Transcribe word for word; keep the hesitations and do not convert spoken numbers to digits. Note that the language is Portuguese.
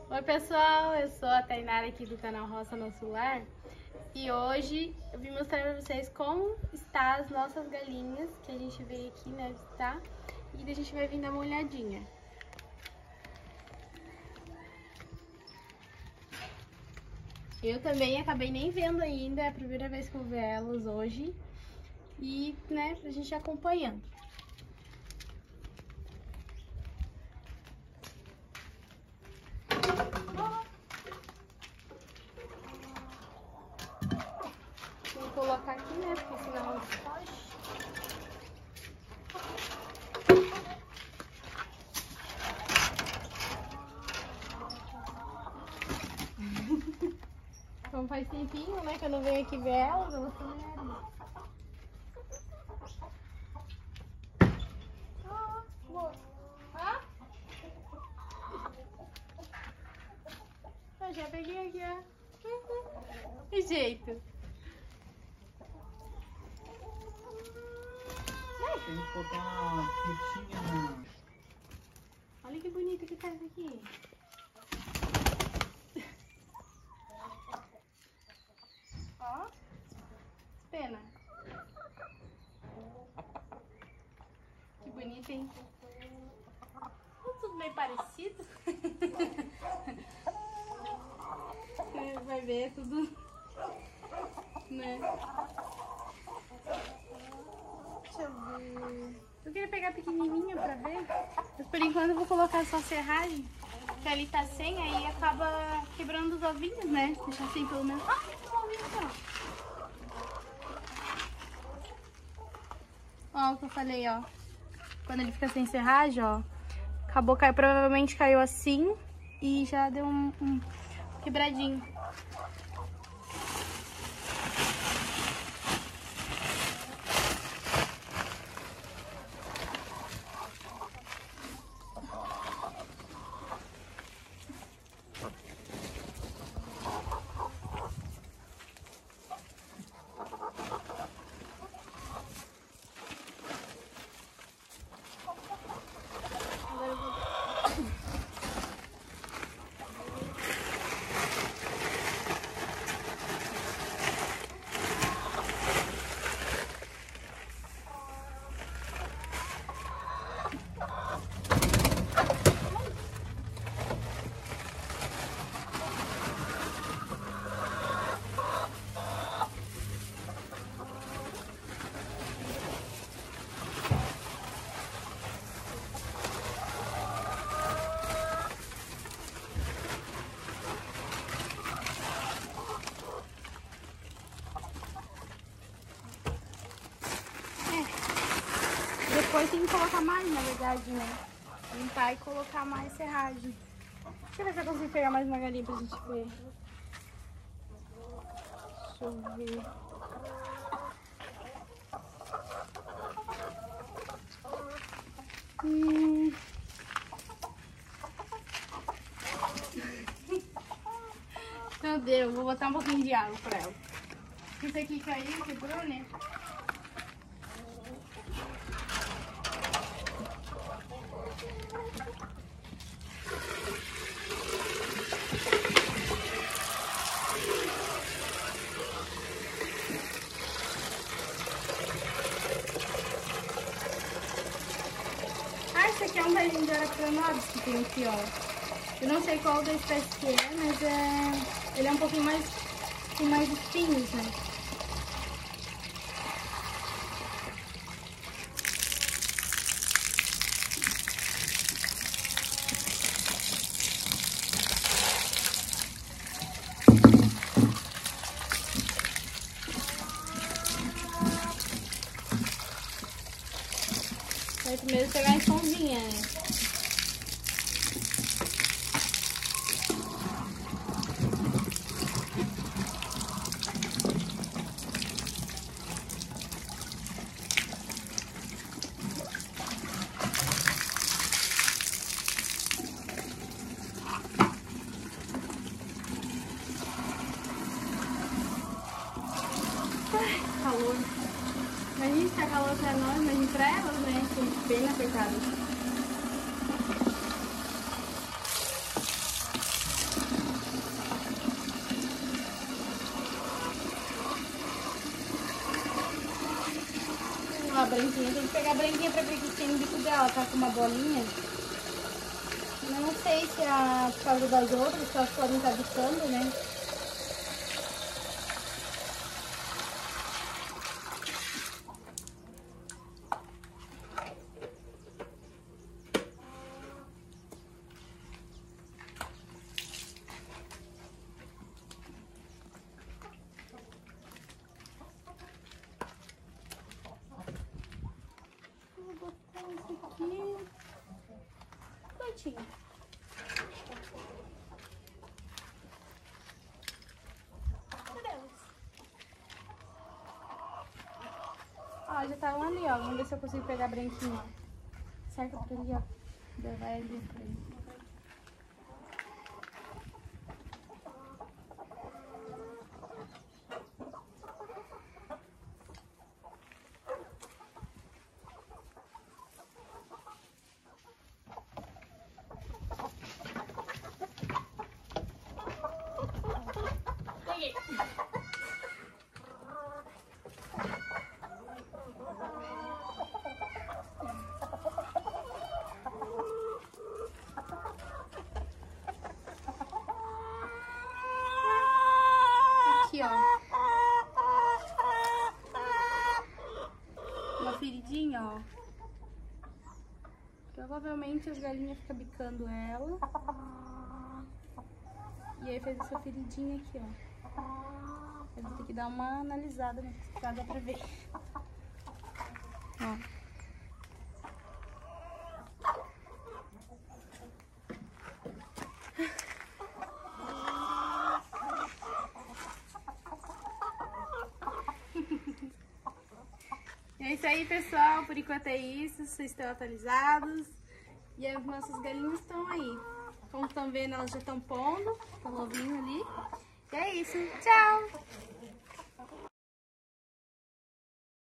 Oi pessoal, eu sou a Tainara aqui do canal Roça Nosso Lar e hoje eu vim mostrar pra vocês como está as nossas galinhas que a gente veio aqui, né, visitar, e a gente vai vir dar uma olhadinha. Eu também acabei nem vendo ainda, é a primeira vez que eu vejo elas hoje e, né, a gente acompanhando. Vou colocar aqui, né, porque senão não foge. Então faz tempinho, né, que eu não venho aqui ver elas, elas estão ali. Ah, boa. Ah? Eu já peguei aqui, ó. Que jeito. Tem que botar uma fitinha na... Olha que bonito que tá isso aqui. Ó, pena. Que bonito, hein? Tudo bem parecido. Vai ver tudo, né? Deixa eu ver. Eu queria pegar pequenininha pra ver, mas por enquanto eu vou colocar só serragem, que ali tá sem, aí acaba quebrando os ovinhos, né? Deixa assim pelo menos. Ah, tem um ovinho aqui, ó. Ó o que eu falei, ó. Quando ele fica sem serragem, ó, acabou, caiu, provavelmente caiu assim e já deu um, um quebradinho. Depois tem que colocar mais, na verdade, né? Limpar e colocar mais serragem. Deixa eu ver se eu consigo pegar mais uma galinha pra gente ver. Deixa eu ver. Hum. Meu Deus, vou botar um pouquinho de água pra ela. Isso aqui caiu, quebrou, né? Ah, esse aqui é um velhinho de Arapiranuabis que tem aqui, ó. Eu não sei qual da espécie que é, mas é... ele é um pouquinho mais... tem mais espinhos, né? Vai primeiro pegar a esponjinha, né? Ai, calor. Imagina se a calor pra nós, mas pra elas, né? Que pena, coitada. a branquinha. Tem que pegar a branquinha pra ver que tem no bico dela, tá com uma bolinha. Não sei se é por causa das outras, que elas podem estar bicando, né? Aqui. Prontinho. Ó, já tá um ali, ó. Vamos ver se eu consigo pegar branquinho. Cerca por ali, ó. Vai ali por aí. Aqui, ó. Uma feridinha, ó. Provavelmente as galinhas ficam bicando ela. E aí fez essa feridinha aqui, ó. Eu vou ter que dar uma analisada nesse caso, dá pra ver. Ó. É isso aí, pessoal. Por enquanto é isso. Vocês estão atualizados. E as nossas galinhas estão aí. Como estão vendo, elas já estão pondo. Estão ovinho ali. E é isso. Tchau!